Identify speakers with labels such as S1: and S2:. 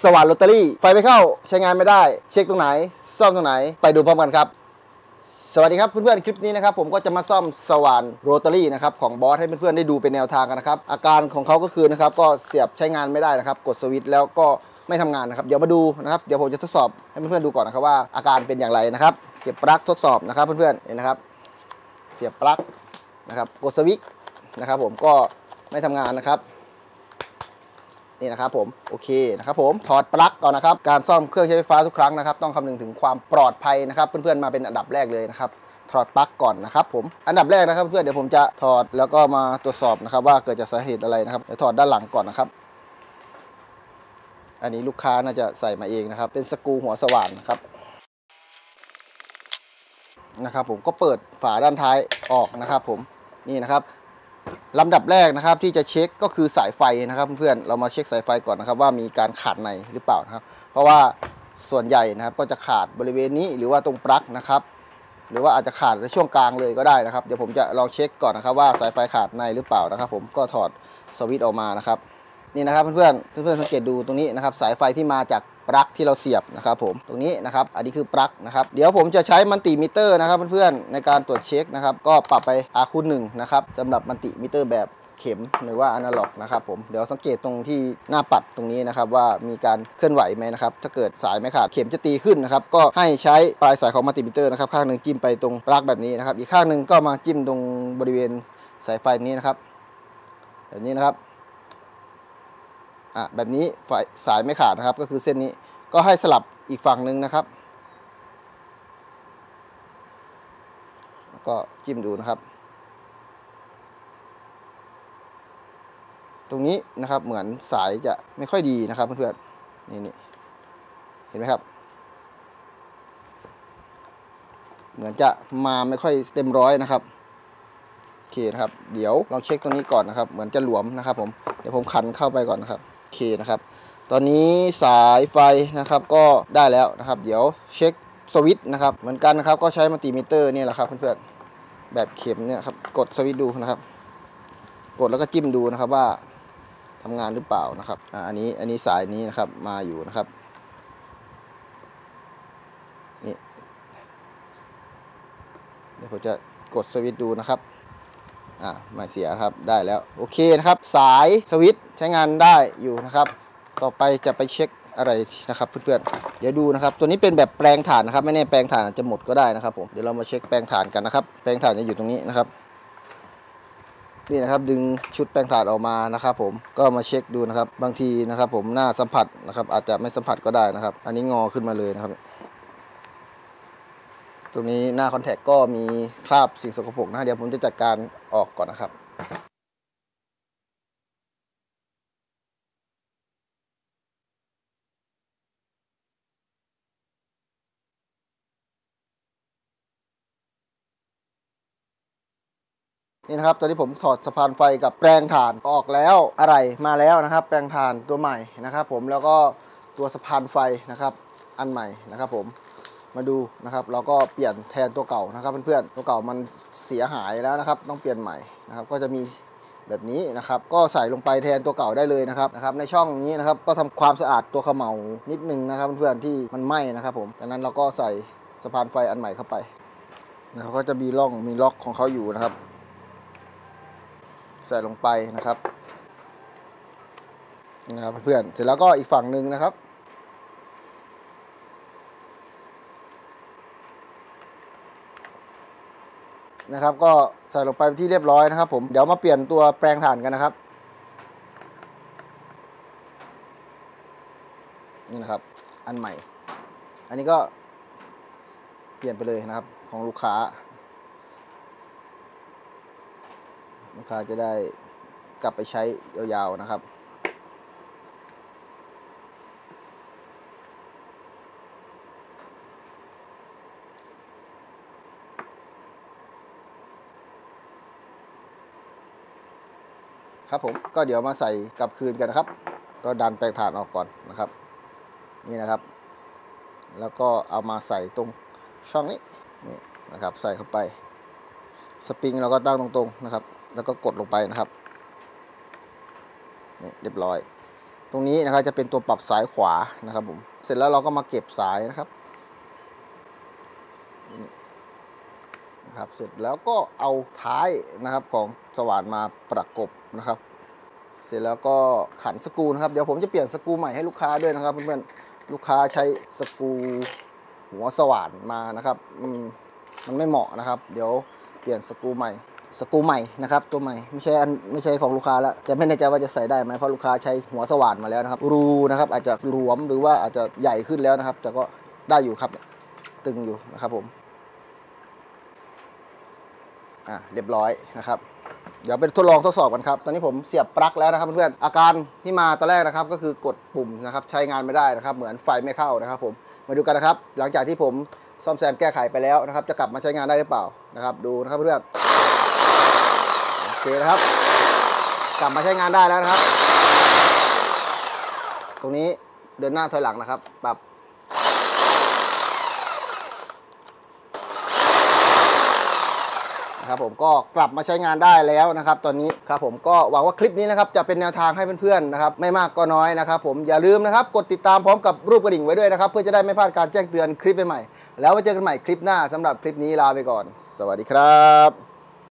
S1: สว่านโรตารี่ไฟไม่เข้าใช้งานไม่ได้เช็คตรงไหนซ่อมตรงไหนไปดูพร้อมกันครับสวัสดีครับเพื่อนๆคลิปนี้นะครับผมก็จะมาซ่อมสว่านโรตารี่นะครับของบอสให้เพื่อนๆได้ดูเป็นแนวทางกันนะครับอาการของเขาก็คือนะครับก็เสียบใช้งานไม่ได้นะครับกดสวิตช์แล้วก็ไม่ทำงานนะครับเดี๋ยวมาดูนะครับเดี๋ยวผมจะทดสอบให้เพื่อนๆดูก่อนนะครับว่าอาการเป็นอย่างไรนะครับเสียบปลั๊กทดสอบนะครับเพื่อนๆนี่นะครับเสียบปลั๊กนะครับกดสวิตช์นะครับผมก็ไม่ทำงานนะครับนี่นะครับผมโอเคนะครับผมถอดปลั๊กก่อนนะครับการซ่อมเครื่องใช้ไฟฟ้าทุกครั้งนะครับต้องคำนึงถึงความปลอดภัยนะครับเพื่อนๆมาเป็นอันดับแรกเลยนะครับถอดปลั๊กก่อนนะครับผมอันดับแรกนะครับเพื่อนเดี๋ยวผมจะถอดแล้วก็มาตรวจสอบนะครับว่าเกิดจากสาเหตุอะไรนะครับเดี๋ยวถอดด้านหลังก่อนนะครับอันนี้ลูกค้าน่าจะใส่มาเองนะครับเป็นสกรูหัวสว่านนะครับผมก็เปิดฝาด้านท้ายออกนะครับผมนี่นะครับลำดับแรกนะครับที่จะเช็คก็คือสายไฟนะครับเพื่อนๆเรามาเช็คสายไฟก่อนนะครับว่ามีการขาดในหรือเปล่านะครับเพราะว่าส่วนใหญ่นะครับก็จะขาดบริเวณนี้หรือว่าตรงปลั๊กนะครับหรือว่าอาจจะขาดในช่วงกลางเลยก็ได้นะครับเดี๋ยวผมจะลองเช็คก่อนนะครับว่าสายไฟขาดในหรือเปล่านะครับผมก็ถอดสวิตช์ออกมานะครับนี่นะครับเพื่อนๆสังเกตดูตรงนี้นะครับสายไฟที่มาจากปลั๊กที่เราเสียบนะครับผมตรงนี้นะครับอันนี้คือปลั๊กนะครับเดี๋ยวผมจะใช้มัลติมิเตอร์นะครับเพื่อนๆในการตรวจเช็คนะครับก็ปรับไป R/1 นะครับสำหรับมัลติมิเตอร์แบบเข็มหรือว่าอนาล็อกนะครับผมเดี๋ยวสังเกตตรงที่หน้าปัดตรงนี้นะครับว่ามีการเคลื่อนไหวไหมนะครับถ้าเกิดสายไม่ขาดเข็มจะตีขึ้นนะครับก็ให้ใช้ปลายสายของมัลติมิเตอร์นะครับข้างหนึ่งจิ้มไปตรงปลั๊กแบบนี้นะครับอีกข้างหนึ่งก็มาจิ้มตรงบริเวณสายไฟนี้นะครับแบบนี้นะครับแบบนี้สายไม่ขาดนะครับก็คือเส้นนี้ก็ให้สลับอีกฝั่งหนึ่งนะครับแล้วก็จิ้มดูนะครับตรงนี้นะครับเหมือนสายจะไม่ค่อยดีนะครับเพื่อนๆนี่เห็นไหมครับเหมือนจะมาไม่ค่อยเต็มร้อยนะครับโอเคนะครับเดี๋ยวลองเช็คตรงนี้ก่อนนะครับเหมือนจะหลวมนะครับผมเดี๋ยวผมขันเข้าไปก่อนนะครับโอเคนะครับตอนนี้สายไฟนะครับก็ได้แล้วนะครับเดี๋ยวเช็คสวิตช์นะครับเหมือนกันนะครับก็ใช้มัลติมิเตอร์นี่แหละครับเพื่อนๆแบบเข็มเนี่ยครับกดสวิตช์ดูนะครับกดแล้วก็จิ้มดูนะครับว่าทำงานหรือเปล่านะครับอันนี้สายนี้นะครับมาอยู่นะครับนี่เดี๋ยวผมจะกดสวิตช์ดูนะครับไม่เสียครับได้แล้วโอเคนะครับสายสวิตช์ใช้งานได้อยู่นะครับต่อไปจะไปเช็คอะไรนะครับเพื่อนๆเดี๋ยวดูนะครับตัวนี้เป็นแบบแปลงถ่านนะครับไม่แน่แปลงถ่านอาจจะหมดก็ได้นะครับผมเดี๋ยวเรามาเช็คแปลงถ่านกันนะครับแปลงถ่านจะอยู่ตรงนี้นะครับนี่นะครับดึงชุดแปลงถ่านออกมานะครับผมก็มาเช็คดูนะครับบางทีนะครับผมหน้าสัมผัสนะครับอาจจะไม่สัมผัสก็ได้นะครับอันนี้งอขึ้นมาเลยนะครับตรงนี้หน้าคอนแทคก็มีคราบสิ่งสกปรกนะเดี๋ยวผมจะจัดการออกก่อนนะครับนี่นะครับตอนนี้ผมถอดสะพานไฟกับแปลงถ่านออกแล้วอะไรมาแล้วนะครับแปลงถ่านตัวใหม่นะครับผมแล้วก็ตัวสะพานไฟนะครับอันใหม่นะครับผมมาดูนะครับเราก็เปลี่ยนแทนตัวเก่านะครับเพื่อนๆตัวเก่ามันเสียหายแล้วนะครับต้องเปลี่ยนใหม่นะครับก็จะมีแบบนี้นะครับก็ใส่ลงไปแทนตัวเก่าได้เลยนะครับในช่องนี้นะครับก็ทำความสะอาดตัวเขม่านิดนึงนะครับเพื่อนๆที่มันไหม้นะครับผมจากนั้นเราก็ใส่สะพานไฟอันใหม่เข้าไปนะครับก็จะมีร่องมีล็อกของเขาอยู่นะครับใส่ลงไปนะครับเพื่อนเสร็จแล้วก็อีกฝั่งหนึ่งนะครับก็ใส่ลงไปที่เรียบร้อยนะครับผมเดี๋ยวมาเปลี่ยนตัวแปลงถ่านกันนะครับนี่นะครับอันใหม่อันนี้ก็เปลี่ยนไปเลยนะครับของลูกค้าจะได้กลับไปใช้ยาวๆนะครับครับผมก็เดี๋ยวมาใส่กลับคืนกันนะครับก็ดันแปลงถ่านออกก่อนนะครับนี่นะครับแล้วก็เอามาใส่ตรงช่องนี้นี่นะครับใส่เข้าไปสปริงเราก็ตั้งตรงๆนะครับแล้วก็กดลงไปนะครับนี่เรียบร้อยตรงนี้นะครับจะเป็นตัวปรับสายขวานะครับผมเสร็จแล้วเราก็มาเก็บสายนะครับเสร็จแล้วก็เอาท้ายนะครับของสว่านมาประกบนะครับเสร็จแล้วก็ขันสกรูนะครับเดี๋ยวผมจะเปลี่ยนสกรูใหม่ให้ลูกค้าด้วยนะครับเพื่อนๆลูกค้าใช้สกรูหัวสว่านมานะครับมันไม่เหมาะนะครับเดี๋ยวเปลี่ยนสกรูใหม่นะครับตัวใหม่ไม่ใช่ของลูกค้าแล้วจะไม่แน่ใจว่าจะใส่ได้ไหมเพราะลูกค้าใช้หัวสว่านมาแล้วนะครับรูนะครับอาจจะหลวมหรือว่าอาจจะใหญ่ขึ้นแล้วนะครับแต่ก็ได้อยู่ครับตึงอยู่นะครับผมเรียบร้อยนะครับเดี๋ยวไปทดลองทดสอบกันครับตอนนี้ผมเสียบปลั๊กแล้วนะครับเพื่อนๆอาการที่มาตอนแรกนะครับก็คือกดปุ่มนะครับใช้งานไม่ได้นะครับเหมือนไฟไม่เข้านะครับผมมาดูกันนะครับหลังจากที่ผมซ่อมแซมแก้ไขไปแล้วนะครับจะกลับมาใช้งานได้หรือเปล่านะครับดูนะครับเพื่อนโอเคนะครับกลับมาใช้งานได้แล้วนะครับตรงนี้เดินหน้าถอยหลังนะครับปรับครับผมก็กลับมาใช้งานได้แล้วนะครับตอนนี้ครับผมก็หวังว่าคลิปนี้นะครับจะเป็นแนวทางให้เพื่อนๆนะครับไม่มากก็น้อยนะครับผมอย่าลืมนะครับกดติดตามพร้อมกับรูปกระดิ่งไว้ด้วยนะครับเพื่อจะได้ไม่พลาดการแจ้งเตือนคลิปใหม่ๆแล้วไว้เจอกันใหม่คลิปหน้าสำหรับคลิปนี้ลาไปก่อนสวัสดีครับ